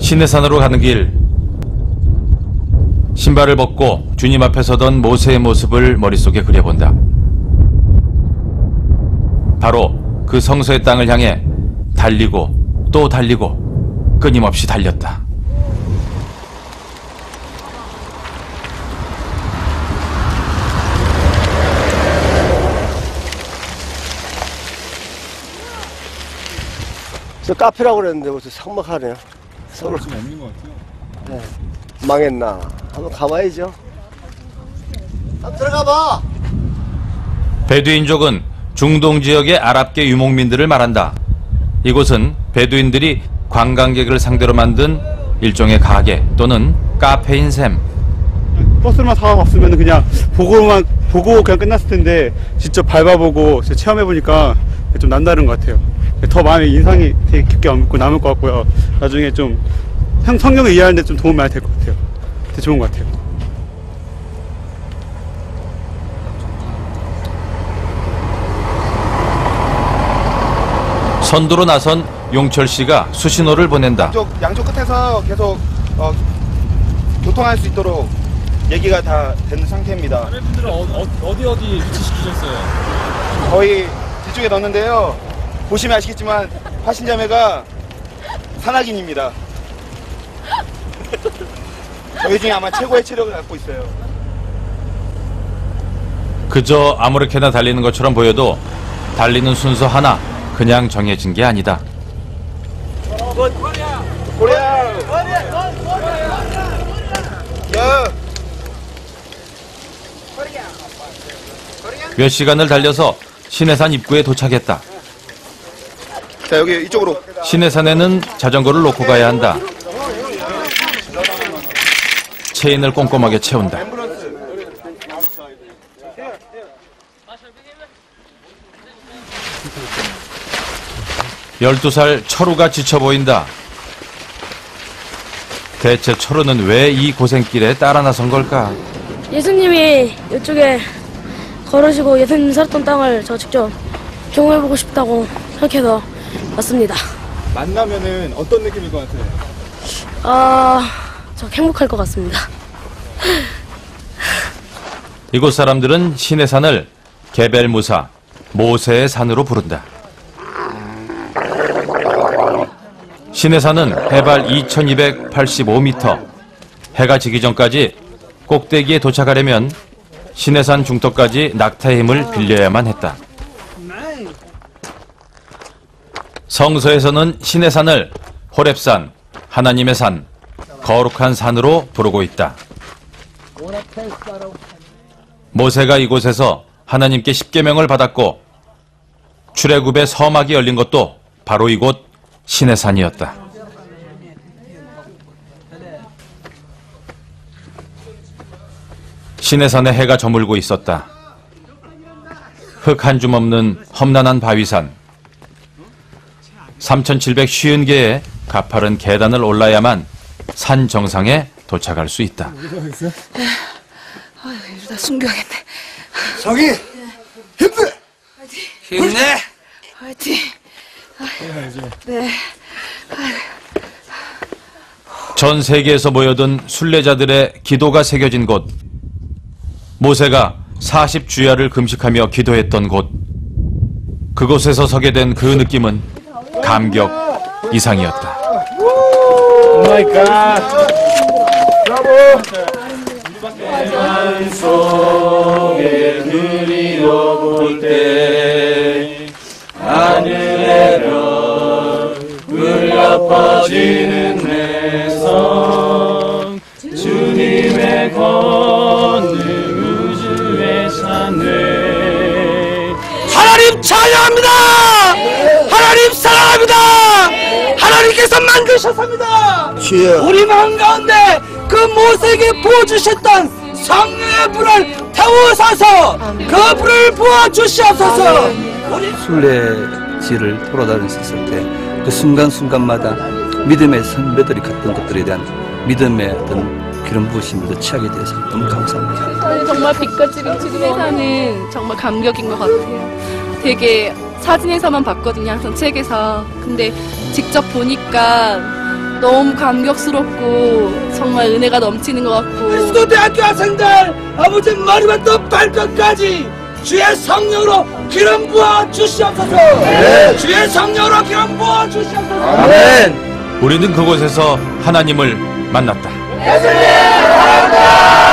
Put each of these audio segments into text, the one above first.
시내산으로 가는 길, 신발을 벗고 주님 앞에 서던 모세의 모습을 머릿속에 그려본다. 바로 그 성소의 땅을 향해 달리고 또 달리고 끊임없이 달렸다. 저 카페라고 그랬는데 무슨 삭막하네요. 서울 지금 없는 것 같아요. 네. 망했나? 한번 가봐야죠. 한번 들어가봐. 베두인족은 중동 지역의 아랍계 유목민들을 말한다. 이곳은 베두인들이 관광객을 상대로 만든 일종의 가게 또는 카페인 셈. 버스만 타고 갔으면 그냥 보고 그냥 끝났을 텐데 직접 밟아보고 체험해보니까 좀 남다른 것 같아요. 더 마음에 인상이 되게 깊게 남을 것 같고요. 나중에 좀 성경을 이해하는 데 좀 도움이 많이 될 것 같아요. 되게 좋은 것 같아요. 선두로 나선 용철 씨가 수신호를 보낸다. 양쪽 끝에서 계속 교통할 수 있도록 얘기가 다 된 상태입니다. 분들은 어디 위치시키셨어요? 거의 뒤쪽에 넣었는데요. 보시면 아시겠지만 화신자매가 산악인입니다. 저희 중에 아마 최고의 체력을 갖고 있어요. 그저 아무렇게나 달리는 것처럼 보여도 달리는 순서 하나 그냥 정해진 게 아니다. 고래야! 야! 몇 시간을 달려서 시내산 입구에 도착했다. 자, 여기 이쪽으로. 시내산에는 자전거를 놓고 가야 한다. 체인을 꼼꼼하게 채운다. 12살 철우가 지쳐 보인다. 대체 철우는 왜 이 고생길에 따라 나선 걸까? 예수님이 이쪽에 걸으시고 예수님 살았던 땅을 저 직접 경험해보고 싶다고 생각해서 왔습니다. 만나면은 어떤 느낌일 것 같아요? 저 행복할 것 같습니다. 이곳 사람들은 시내산을 게벨무사, 모세의 산으로 부른다. 시내산은 해발 2285m. 해가 지기 전까지 꼭대기에 도착하려면 시내산 중턱까지 낙타의 힘을 빌려야만 했다. 성서에서는 시내산을 호렙산, 하나님의 산, 거룩한 산으로 부르고 있다. 모세가 이곳에서 하나님께 십계명을 받았고 출애굽의 서막이 열린 것도 바로 이곳 시내산이었다. 시내산에 해가 저물고 있었다. 흙 한 줌 없는 험난한 바위산. 3,750개의 가파른 계단을 올라야만 산 정상에 도착할 수 있다. 이러다 숨겨야겠네. 저기 힘내. 힘내. 화이팅. 네. 전 세계에서 모여든 순례자들의 기도가 새겨진 곳. 모세가 40주야를 금식하며 기도했던 곳. 그곳에서 서게 된 그 느낌은 감격 이상이었다. 오 마이 갓. 브라보. 속에 그리워볼 때 하늘의 별 울려 퍼지는 내 성 주님의 권능 우주의 산에 하나님 찬양합니다. 하나님 사랑합니다. 하나님께서 만드셨습니다. 우리 마음 가운데 그 모세에게 부어주셨던 성령의 불을 태우소서. 그 불을 부어주시옵소서. 순례지를 돌아다녔을 때 그 순간순간마다 믿음의 선배들이 갔던 것들에 대한 믿음의 어떤 기름 부으심을 취하게 돼서 너무 감사합니다. 정말 빛깔지는 시내산은 정말 감격인 것 같아요. 되게 사진에서만 봤거든요, 항상 책에서. 근데 직접 보니까 너무 감격스럽고 정말 은혜가 넘치는 것 같고 그리스도대학교 학생들 아버지 머리부터 발끝까지 주의 성령으로 기름 부어 주시옵소서. 주의 성령으로 기름 부어 주시옵소서. 아멘. 우리는 그곳에서 하나님을 만났다. 예수님 사랑합니다.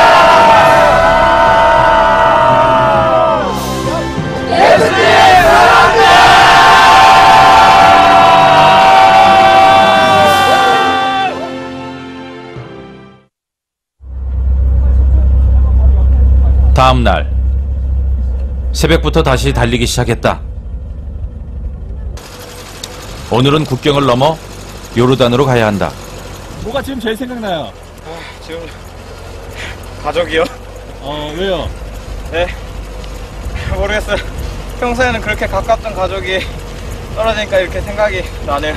예수님 사랑합니다. 다음 날 새벽부터 다시 달리기 시작했다. 오늘은 국경을 넘어 요르단으로 가야 한다. 뭐가 지금 제일 생각나요? 지금 가족이요? 왜요? 네, 모르겠어요. 평소에는 그렇게 가깝던 가족이 떨어지니까 이렇게 생각이 나네요.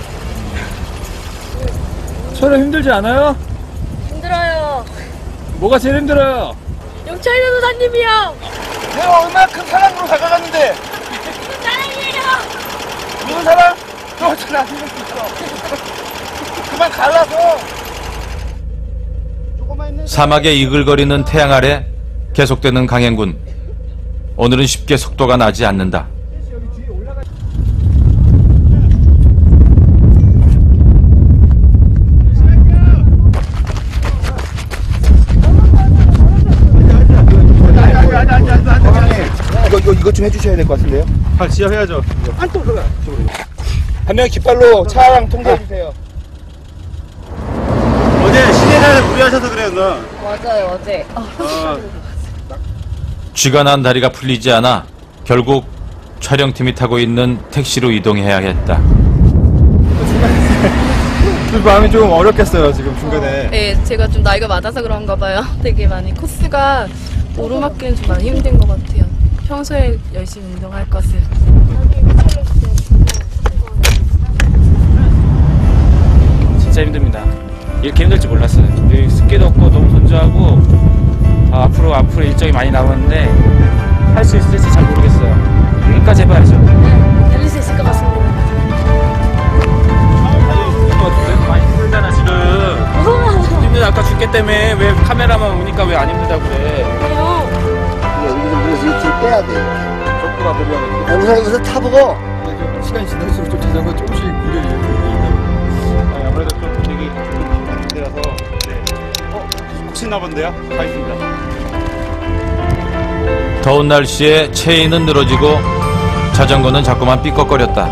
촬영 힘들지 않아요? 힘들어요. 뭐가 제일 힘들어요? 영철 변호사님이요. 내가 얼마나 큰 사랑으로 다가갔는데. 사랑해요. 누군 사랑? 너 잘 안 믿을 수 있어. 그만 갈라서. 사막의 이글거리는 태양 아래 계속되는 강행군. 오늘은 쉽게 속도가 나지 않는다. 이거 좀 해주셔야 될 것 같은데요? 지압해야죠. 한 명 깃발로 차량 통제해주세요. 어제 시내를 무리하셔서 그래요, 누나. 맞아요 어제 쥐가 난 다리가 풀리지 않아 결국 촬영팀이 타고 있는 택시로 이동해야 했다. 마음이 좀 어렵겠어요, 지금 중간에. 네 제가 좀 나이가 많아서 그런가 봐요 되게 많이 코스가 오르막길은 좀 많이 힘든 것 같아요 평소에 열심히 운동할 것을 진짜 힘듭니다. 이렇게 힘들 줄 몰랐어요. 여기 습기도 없고 너무 건조하고 앞으로 일정이 많이 남았는데 할 수 있을지 잘 모르겠어요. 끝까지 해봐야죠. 달릴 수 있을 것 같습니다. 많이 힘들잖아 지금. 힘들다 아까 죽기 때문에 왜 카메라만 오니까 왜 안 힘들다고 그래. 여기서 이렇게 빼야 돼. 속도가 느려. 우선 여기서 타보고. 시간이 지날수록 좀 자전거 조금씩 무게를 이렇게. 아무래도 좀 되게 힘들어서. 혹시나 본데요? 가겠습니다. 더운 날씨에 체인은 늘어지고 자전거는 자꾸만 삐걱거렸다.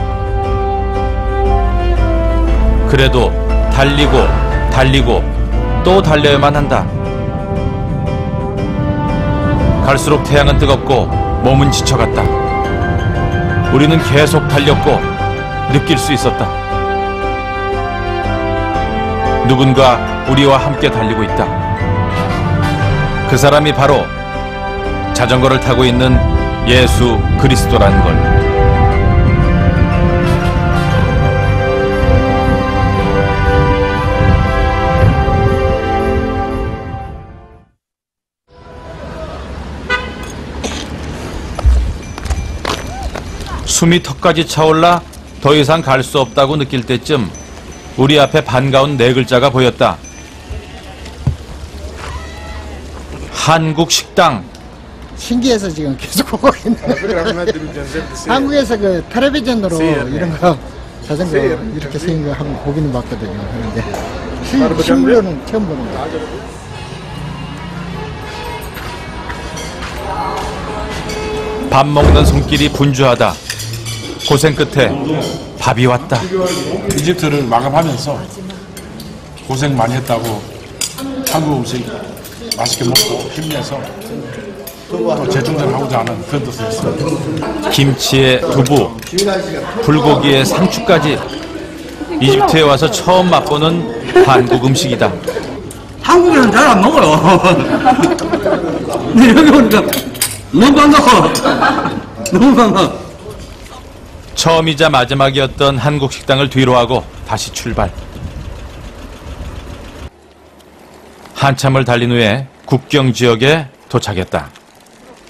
그래도 달리고 또 달려야만 한다. 갈수록 태양은 뜨겁고 몸은 지쳐갔다. 우리는 계속 달렸고 느낄 수 있었다. 누군가 우리와 함께 달리고 있다. 그 사람이 바로 자전거를 타고 있는 예수 그리스도라는 걸. 숨이 턱까지 차올라 더 이상 갈 수 없다고 느낄 때쯤 우리 앞에 반가운 네 글자가 보였다. 한국 식당. 신기해서 지금 계속 보고 있는. 한국에서 그 텔레비전으로 이런 거 자전거 이렇게 생긴 거 한번 보기는 봤거든요. 그런데 실물로는 처음 보는 거. 밥 먹는 손길이 분주하다. 고생 끝에 밥이 왔다. 이집트를 마감하면서 고생 많이 했다고 한국 음식 맛있게 먹고 힘내서 또 재충전하고자 하는 그런 뜻을 했습니다. 김치에 두부, 불고기에 상추까지 이집트에 와서 처음 맛보는 한국 음식이다. 한국에는 잘 안 먹어요. 근데 여기 오니까 너무 반가워. 너무 반가워. 처음이자 마지막이었던 한국 식당을 뒤로하고 다시 출발. 한참을 달린 후에 국경 지역에 도착했다.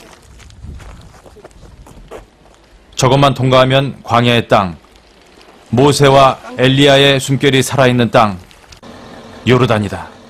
저것만 통과하면 광야의 땅, 모세와 엘리야의 숨결이 살아있는 땅 요르단이다.